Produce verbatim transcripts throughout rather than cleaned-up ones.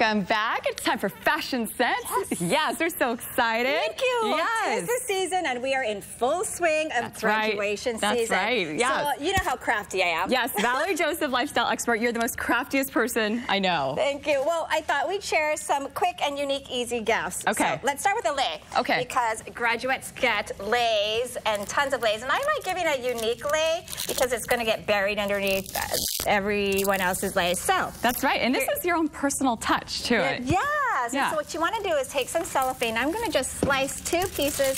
Welcome back. It's time for Fashion Sense. Yes, yes, we're so excited. Thank you. Yes. It's the season, and we are in full swing of That's graduation right. That's season. right. Yes. So you know how crafty I am. Yes, Valerie Joseph, lifestyle expert. You're the most craftiest person I know. Thank you. Well, I thought we'd share some quick and unique, easy gifts. Okay. So let's start with a lei. Okay. Because graduates get leis and tons of leis, and I like giving a unique lei because it's going to get buried underneath everyone else's leis. So that's right, and this is your own personal touch to it. Yes. Yeah. So what you want to do is take some cellophane. I'm going to just slice two pieces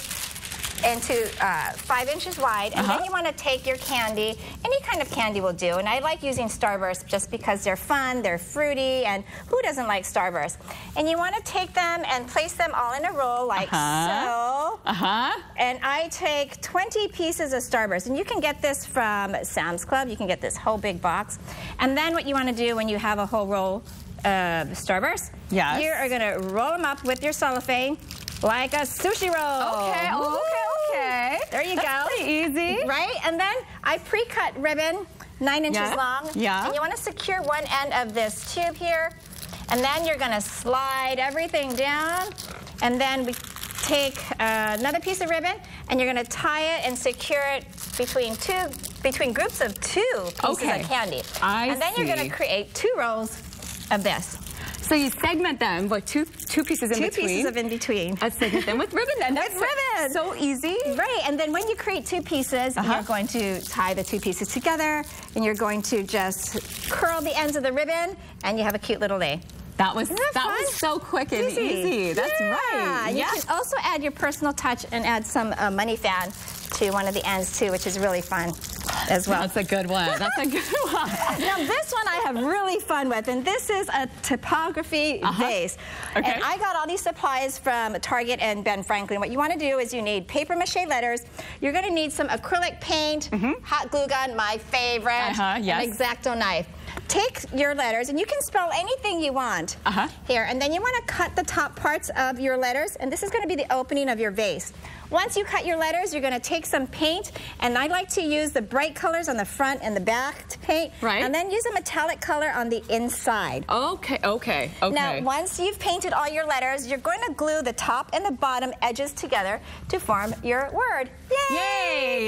into uh, five inches wide, and uh-huh. then you want to take your candy. Any kind of candy will do, and I like using Starburst just because they're fun, they're fruity, and who doesn't like Starburst? And you want to take them and place them all in a row like uh-huh. so. Uh-huh. And I take twenty pieces of Starburst, and you can get this from Sam's Club. You can get this whole big box. And then what you want to do when you have a whole roll of Starburst, yes. you are going to roll them up with your cellophane like a sushi roll. Okay, oh, okay, okay. There you That's go. pretty easy. Right? And then I pre-cut ribbon, nine inches yeah. long. Yeah. And you want to secure one end of this tube here. And then you're going to slide everything down. And then we take uh, another piece of ribbon, and you're going to tie it and secure it between two, between groups of two pieces okay. of candy. I and then see. you're going to create two rows of this. So you segment them, like two two pieces in two between. Two pieces of in between. I segment them with ribbon then. That's with ribbon. So easy. Right, and then when you create two pieces, uh-huh. you're going to tie the two pieces together, and you're going to just curl the ends of the ribbon, and you have a cute little lei. That was that, that was so quick and easy. easy. That's yeah. right. You yes. can also add your personal touch and add some uh, money fan to one of the ends too, which is really fun as well. That's a good one. That's a good one. Now this one I have really fun with, and this is a typography uh-huh. vase. Okay. And I got all these supplies from Target and Ben Franklin. What you want to do is you need paper mache letters. You're going to need some acrylic paint, mm-hmm. hot glue gun, my favorite, uh-huh, yes. an X-Acto knife. Take your letters, and you can spell anything you want uh-huh. here, and then you want to cut the top parts of your letters, and this is going to be the opening of your vase. Once you cut your letters, you're going to take some paint, and I like to use the bright colors on the front and the back to paint, right. and then use a metallic color on the inside. Okay, okay, okay. Now, once you've painted all your letters, you're going to glue the top and the bottom edges together to form your word. Yay! Yay!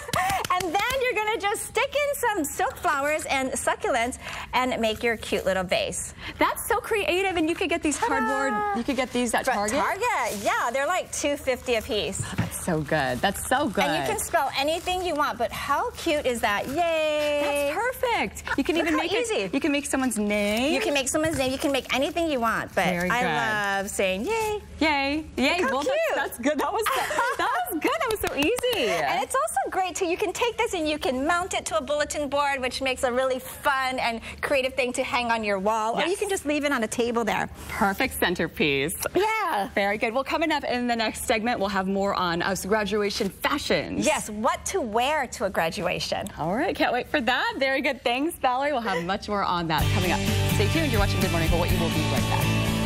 And then you're going to just stick in some silk flowers and succulents and make your cute little vase. That's so creative, and you could get these cardboard, you could get these at Target? Target, yeah, they're like two fifty a piece. Oh, that's so good. That's so good. And you can spell anything you want, but how cute is that? Yay! That's perfect. You can Look even how make easy. it. You can make someone's name. You can make someone's name. You can make anything you want, but Very I good. love saying yay. Yay! Yay! Look how well, cute. That's, that's good. That was that was good. That was so easy. And it's also great too. You can take this and you can mount it to a bulletin board, which makes a really fun and creative thing to hang on your wall, yes. or you can just leave it on a table there. Perfect centerpiece. Yeah. Very good. Well, coming up in the next segment, we'll have more on us graduation fashions. Yes, what to wear to a graduation. All right, can't wait for that. Very good. Thanks, Valerie. We'll have much more on that coming up. Stay tuned. You're watching Good Morning for what you will be right back.